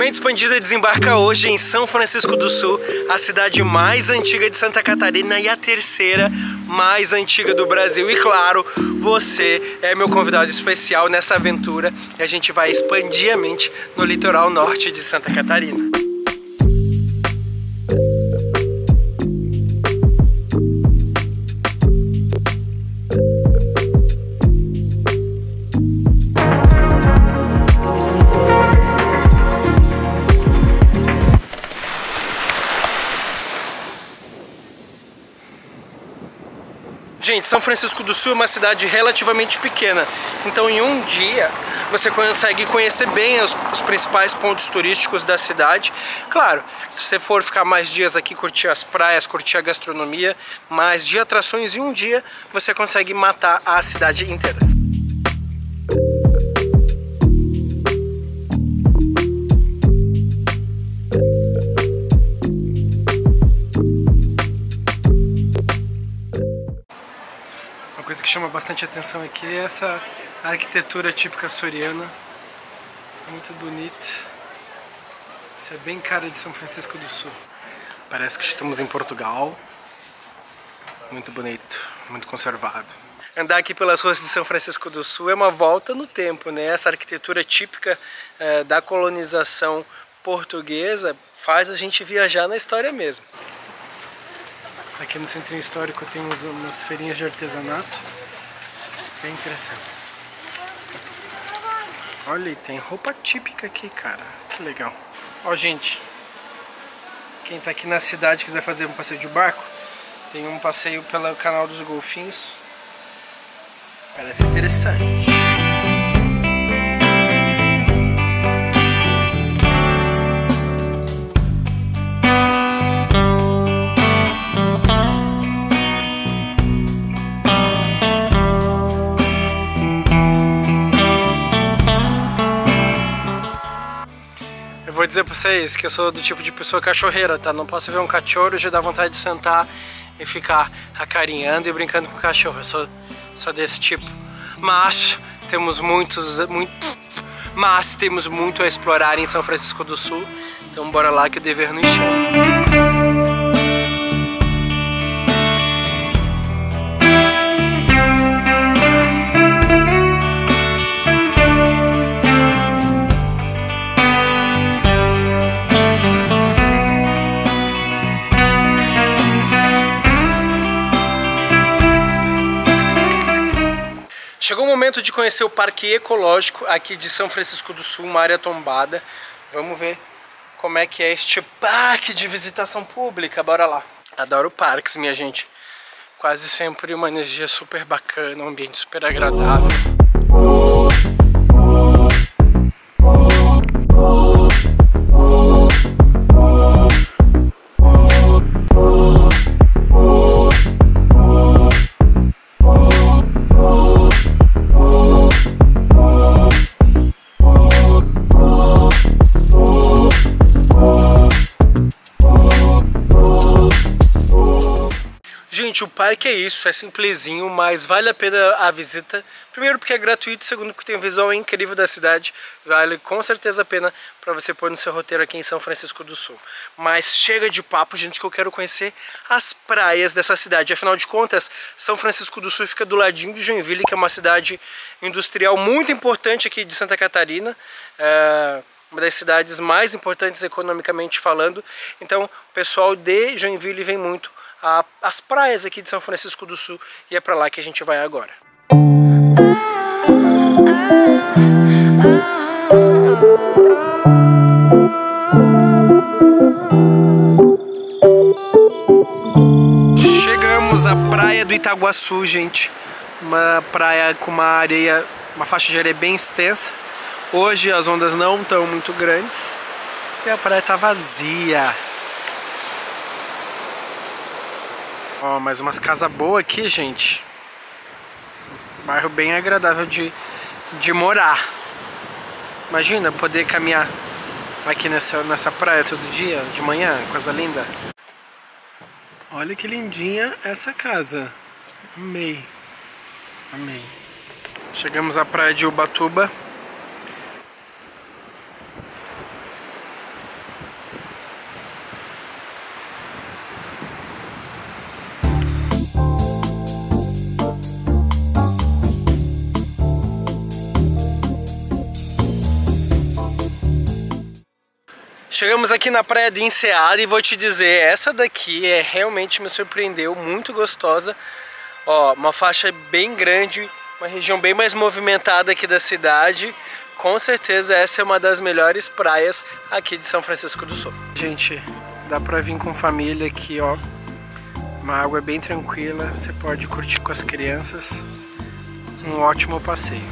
Mente Expandida desembarca hoje em São Francisco do Sul, a cidade mais antiga de Santa Catarina e a terceira mais antiga do Brasil. E claro, você é meu convidado especial nessa aventura e a gente vai expandir a mente no litoral norte de Santa Catarina. Gente, São Francisco do Sul é uma cidade relativamente pequena, então em um dia você consegue conhecer bem os principais pontos turísticos da cidade. Claro, se você for ficar mais dias aqui, curtir as praias, curtir a gastronomia, mais de atrações, em um dia você consegue matar a cidade inteira. Uma coisa que chama bastante atenção aqui é essa arquitetura típica açoriana, muito bonita. Isso é bem cara de São Francisco do Sul. Parece que estamos em Portugal. Muito bonito, muito conservado. Andar aqui pelas ruas de São Francisco do Sul é uma volta no tempo, né? Essa arquitetura típica da colonização portuguesa faz a gente viajar na história mesmo. Aqui no centro histórico tem umas feirinhas de artesanato bem interessantes. Olha, e tem roupa típica aqui, cara. Que legal. Ó, gente, quem tá aqui na cidade quiser fazer um passeio de barco, tem um passeio pelo Canal dos Golfinhos. Parece interessante. Eu vou dizer pra vocês que eu sou do tipo de pessoa cachorreira, tá? Não posso ver um cachorro e já dá vontade de sentar e ficar acarinhando e brincando com o cachorro. Eu sou desse tipo. Mas temos muito a explorar em São Francisco do Sul. Então bora lá que o dever nos chama. Chegou o momento de conhecer o Parque Ecológico aqui de São Francisco do Sul, uma área tombada. Vamos ver como é que é este parque de visitação pública. Bora lá. Adoro parques, minha gente. Quase sempre uma energia super bacana, um ambiente super agradável. Gente, o parque é isso, é simplesinho, mas vale a pena a visita. Primeiro porque é gratuito, segundo porque tem um visual incrível da cidade. Vale com certeza a pena para você pôr no seu roteiro aqui em São Francisco do Sul. Mas chega de papo, gente, que eu quero conhecer as praias dessa cidade. Afinal de contas, São Francisco do Sul fica do ladinho de Joinville, que é uma cidade industrial muito importante aqui de Santa Catarina. Uma das cidades mais importantes economicamente falando. Então, o pessoal de Joinville vem muito as praias aqui de São Francisco do Sul e é pra lá que a gente vai agora. Chegamos à praia do Itaguaçu, gente. Uma praia com uma areia, uma faixa de areia bem extensa. Hoje as ondas não estão muito grandes e a praia tá vazia. Ó, mais umas casas boas aqui, gente. Bairro bem agradável de morar. Imagina poder caminhar aqui nessa praia todo dia, de manhã, coisa linda. Olha que lindinha essa casa. Amei. Amei. Chegamos à praia de Ubatuba. Chegamos aqui na praia de Enseada e vou te dizer, essa daqui realmente me surpreendeu, muito gostosa. Ó, uma faixa bem grande, uma região bem mais movimentada aqui da cidade. Com certeza essa é uma das melhores praias aqui de São Francisco do Sul. Gente, dá pra vir com família aqui, ó. Uma água bem tranquila, você pode curtir com as crianças. Um ótimo passeio.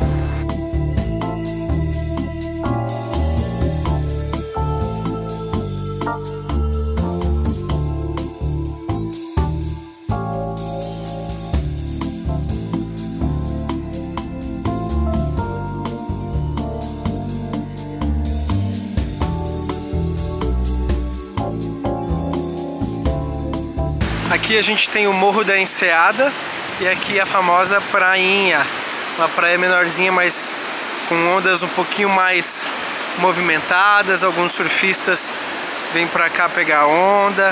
Aqui a gente tem o Morro da Enseada e aqui a famosa prainha, uma praia menorzinha, mas com ondas um pouquinho mais movimentadas. Alguns surfistas vêm pra cá pegar onda.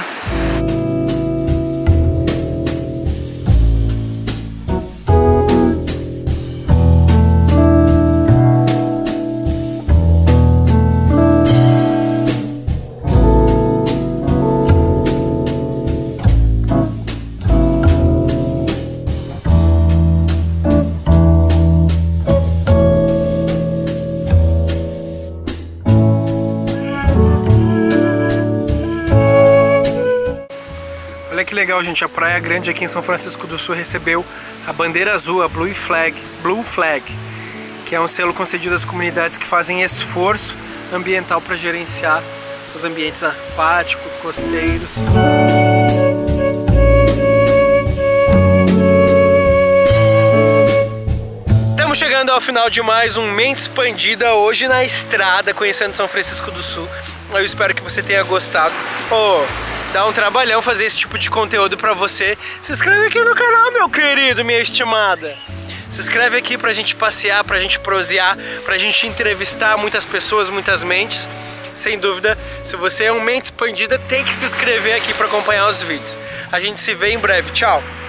Olha que legal, gente, a Praia Grande aqui em São Francisco do Sul recebeu a bandeira azul, a Blue Flag, que é um selo concedido às comunidades que fazem esforço ambiental para gerenciar os ambientes aquáticos, costeiros. Estamos chegando ao final de mais um Mente Expandida, hoje na estrada, conhecendo São Francisco do Sul. Eu espero que você tenha gostado. Dá um trabalhão fazer esse tipo de conteúdo pra você. Se inscreve aqui no canal, meu querido, minha estimada. Se inscreve aqui pra gente passear, pra gente prosear, pra gente entrevistar muitas pessoas, muitas mentes. Sem dúvida, se você é um Mente Expandida, tem que se inscrever aqui pra acompanhar os vídeos. A gente se vê em breve. Tchau!